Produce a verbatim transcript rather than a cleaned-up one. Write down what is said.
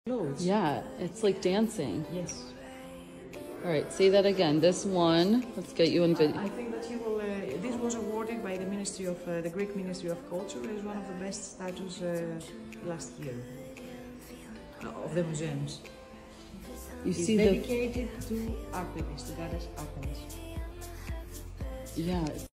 clothes. Yeah, it's like dancing. Yes. All right, say that again. This one, let's get you in video. I think that you will. Uh, this was awarded by the Ministry of uh, the Greek Ministry of Culture as one of the best statues uh, last year uh, of the museums. You It's see dedicated the... to Artemis, the goddess Artemis. Yeah.